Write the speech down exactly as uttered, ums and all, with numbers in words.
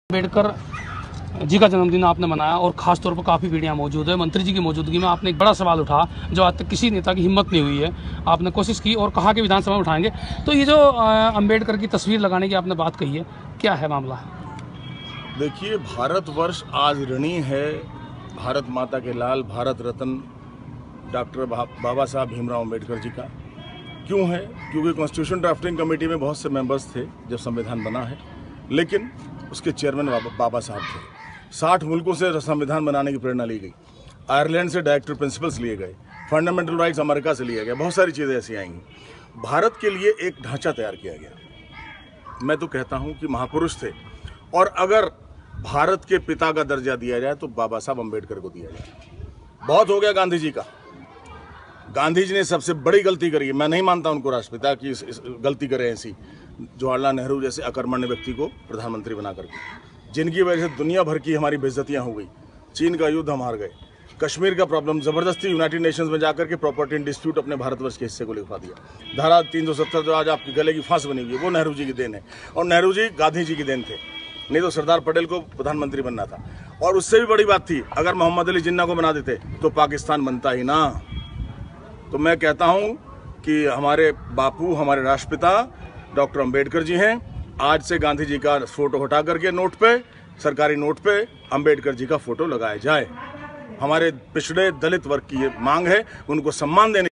अम्बेडकर जी का जन्मदिन आपने मनाया और खास तौर पर काफ़ी पीढ़ियाँ मौजूद है। मंत्री जी की मौजूदगी में आपने एक बड़ा सवाल उठा जो आज तक किसी नेता की हिम्मत नहीं हुई है। आपने कोशिश की और कहा कि विधानसभा में उठाएंगे। तो ये जो अम्बेडकर की तस्वीर लगाने की आपने बात कही है, क्या है मामला? देखिए, भारतवर्ष आज ऋणी है भारत माता के लाल, भारत रत्न डॉक्टर बाबा साहब भीमराव अम्बेडकर जी का। क्यों है? क्योंकि कॉन्स्टिट्यूशन ड्राफ्टिंग कमेटी में बहुत से मेंबर्स थे जब संविधान बना है, लेकिन उसके चेयरमैन बाबा, बाबा साहब थे। साठ मुल्कों से संविधान बनाने की प्रेरणा ली गई, आयरलैंड से डायरेक्टर प्रिंसिपल्स लिए गए, फंडामेंटल राइट्स अमेरिका से लिया गया, बहुत सारी चीज़ें ऐसी आएंगी। भारत के लिए एक ढांचा तैयार किया गया। मैं तो कहता हूं कि महापुरुष थे, और अगर भारत के पिता का दर्जा दिया जाए तो बाबा साहब अम्बेडकर को दिया जाए। बहुत हो गया गांधी जी का। गांधी जी ने सबसे बड़ी गलती करी है। मैं नहीं मानता उनको राष्ट्रपिता की इस, इस गलती करे ऐसी, जवाहरलाल नेहरू जैसे अकर्मण्य व्यक्ति को प्रधानमंत्री बना करके, जिनकी वजह से दुनिया भर की हमारी बेइज्जतियां हो गई। चीन का युद्ध हम हार गए, कश्मीर का प्रॉब्लम जबरदस्ती यूनाइटेड नेशंस में जाकर के प्रॉपर्टी इन डिस्प्यूट अपने भारतवर्ष के हिस्से को लिखवा दिया। धारा तीन सौ सत्तर जो आज आपके गले की फांस बनी हुई है, वो नेहरू जी की देन है, और नेहरू जी गांधी जी की देन थे। नहीं तो सरदार पटेल को प्रधानमंत्री बनना था। और उससे भी बड़ी बात थी, अगर मोहम्मद अली जिन्ना को बना देते तो पाकिस्तान बनता ही ना। तो मैं कहता हूं कि हमारे बापू, हमारे राष्ट्रपिता डॉक्टर अम्बेडकर जी हैं। आज से गांधी जी का फोटो हटा करके नोट पे, सरकारी नोट पे अम्बेडकर जी का फोटो लगाया जाए। हमारे पिछड़े दलित वर्ग की ये मांग है, उनको सम्मान देने